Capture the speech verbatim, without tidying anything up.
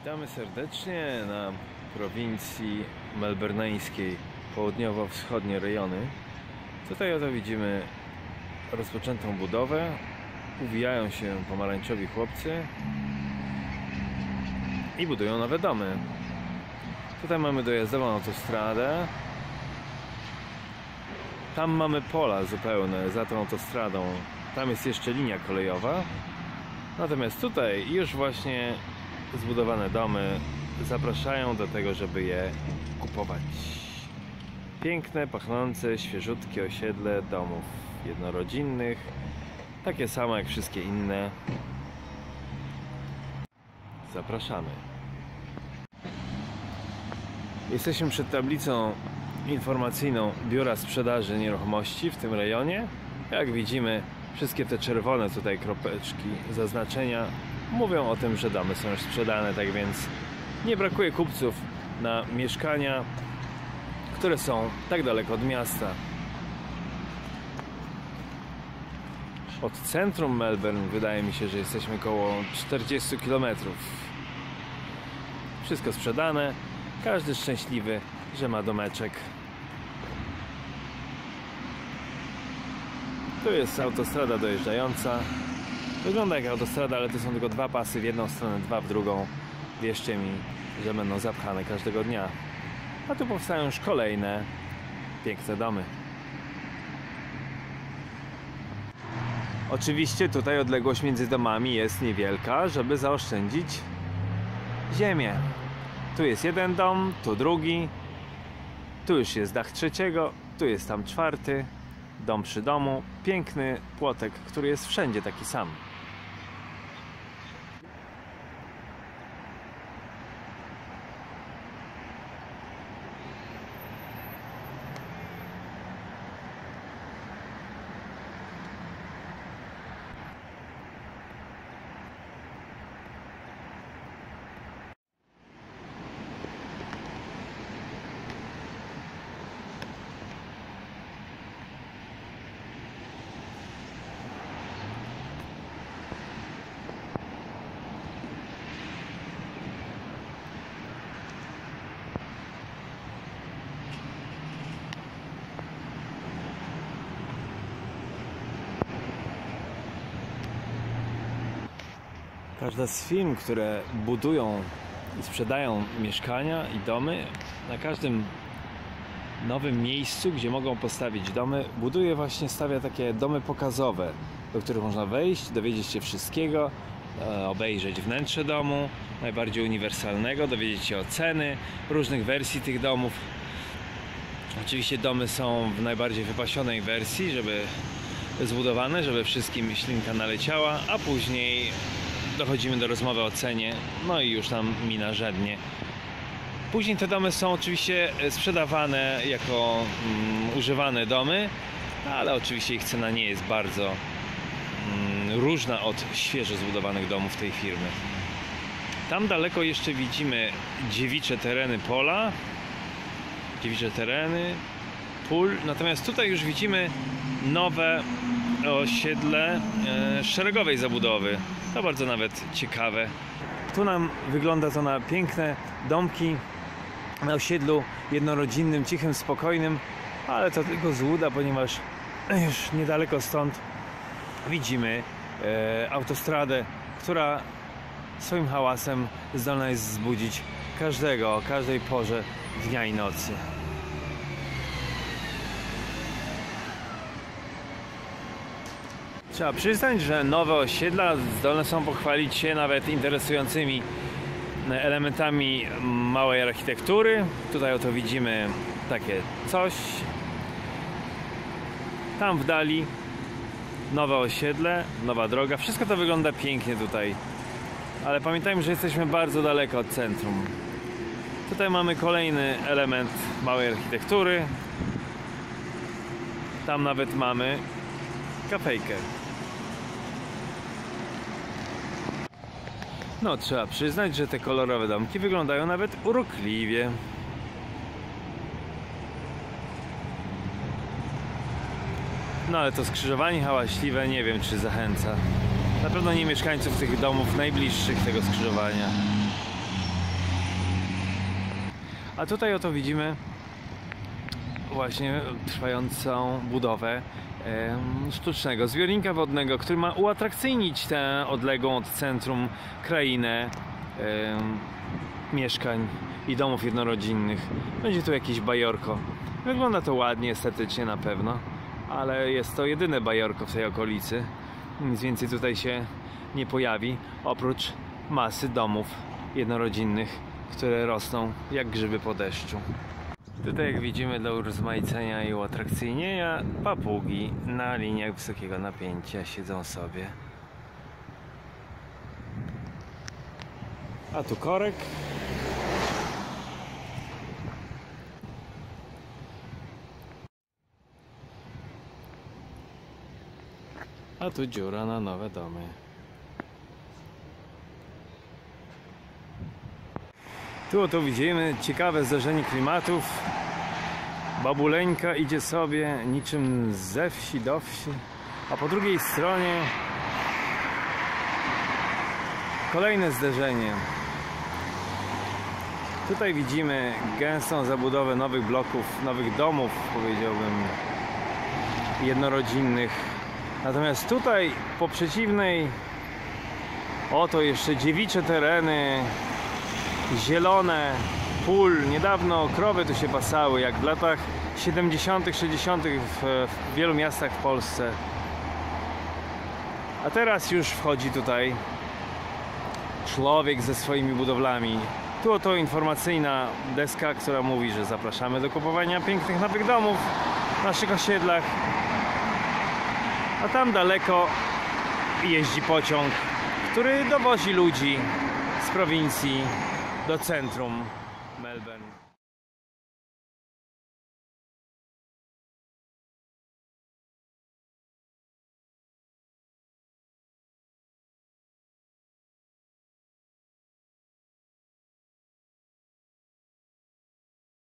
Witamy serdecznie na prowincji melbourneńskiej, południowo-wschodnie rejony. Tutaj oto widzimy rozpoczętą budowę. Uwijają się pomarańczowi chłopcy i budują nowe domy. Tutaj mamy dojazdową autostradę. Tam mamy pola zupełne za tą autostradą. Tam jest jeszcze linia kolejowa. Natomiast tutaj już właśnie zbudowane domy zapraszają do tego, żeby je kupować. Piękne, pachnące, świeżutkie osiedle domów jednorodzinnych. Takie samo jak wszystkie inne. Zapraszamy. Jesteśmy przed tablicą informacyjną Biura Sprzedaży Nieruchomości w tym rejonie. Jak widzimy, wszystkie te czerwone tutaj kropeczki, zaznaczenia mówią o tym, że domy są już sprzedane, tak więc nie brakuje kupców na mieszkania, które są tak daleko od miasta. Od centrum Melbourne wydaje mi się, że jesteśmy około czterdziestu kilometrów. Wszystko sprzedane, każdy szczęśliwy, że ma domeczek. Tu jest autostrada dojeżdżająca. Wygląda jak autostrada, ale to są tylko dwa pasy w jedną stronę, dwa w drugą. Wierzcie mi, że będą zapchane każdego dnia. A tu powstają już kolejne piękne domy. Oczywiście tutaj odległość między domami jest niewielka, żeby zaoszczędzić ziemię. Tu jest jeden dom, tu drugi. Tu już jest dach trzeciego, tu jest tam czwarty. Dom przy domu. Piękny płotek, który jest wszędzie taki sam. Każda z firm, które budują i sprzedają mieszkania i domy, na każdym nowym miejscu, gdzie mogą postawić domy, buduje właśnie, stawia takie domy pokazowe, do których można wejść, dowiedzieć się wszystkiego, obejrzeć wnętrze domu, najbardziej uniwersalnego, dowiedzieć się o ceny, różnych wersji tych domów. Oczywiście domy są w najbardziej wypasionej wersji, żeby zbudowane, żeby wszystkim ślinka naleciała, a później dochodzimy do rozmowy o cenie, no i już tam mina żadnie. Później te domy są oczywiście sprzedawane jako mm, używane domy, ale oczywiście ich cena nie jest bardzo mm, różna od świeżo zbudowanych domów tej firmy. Tam daleko jeszcze widzimy dziewicze tereny pola, dziewicze tereny pól, natomiast tutaj już widzimy nowe osiedle e, szeregowej zabudowy. To bardzo nawet ciekawe. Tu nam wygląda to na piękne domki na osiedlu jednorodzinnym, cichym, spokojnym, ale to tylko złuda, ponieważ już niedaleko stąd widzimy e, autostradę, która swoim hałasem zdolna jest wzbudzić każdego o każdej porze dnia i nocy. Trzeba przyznać, że nowe osiedla zdolne są pochwalić się nawet interesującymi elementami małej architektury. Tutaj oto widzimy takie coś. Tam w dali nowe osiedle, nowa droga. Wszystko to wygląda pięknie tutaj. Ale pamiętajmy, że jesteśmy bardzo daleko od centrum. Tutaj mamy kolejny element małej architektury. Tam nawet mamy kafejkę. No, trzeba przyznać, że te kolorowe domki wyglądają nawet urokliwie. No ale to skrzyżowanie hałaśliwe nie wiem, czy zachęca. Na pewno nie mieszkańców tych domów najbliższych tego skrzyżowania. A tutaj oto widzimy właśnie trwającą budowę e, sztucznego zbiornika wodnego, który ma uatrakcyjnić tę odległą od centrum krainę e, mieszkań i domów jednorodzinnych. Będzie tu jakieś bajorko. Wygląda to ładnie, estetycznie na pewno, ale jest to jedyne bajorko w tej okolicy. Nic więcej tutaj się nie pojawi, oprócz masy domów jednorodzinnych, które rosną jak grzyby po deszczu. Tutaj, jak widzimy, dla urozmaicenia i uatrakcyjnienia, papugi na liniach wysokiego napięcia siedzą sobie. A tu korek. A tu dziura na nowe domy. Tu oto widzimy ciekawe zdarzenie klimatów. Babuleńka idzie sobie niczym ze wsi do wsi, a po drugiej stronie kolejne zderzenie. Tutaj widzimy gęstą zabudowę nowych bloków, nowych domów, powiedziałbym, jednorodzinnych. Natomiast tutaj po przeciwnej oto jeszcze dziewicze tereny, zielone, pól. Niedawno krowy tu się pasały, jak w latach siedemdziesiątych, sześćdziesiątych w, w wielu miastach w Polsce. A teraz już wchodzi tutaj człowiek ze swoimi budowlami. Tu oto informacyjna deska, która mówi, że zapraszamy do kupowania pięknych nowych domów w naszych osiedlach. A tam daleko jeździ pociąg, który dowozi ludzi z prowincji do centrum Melbourne.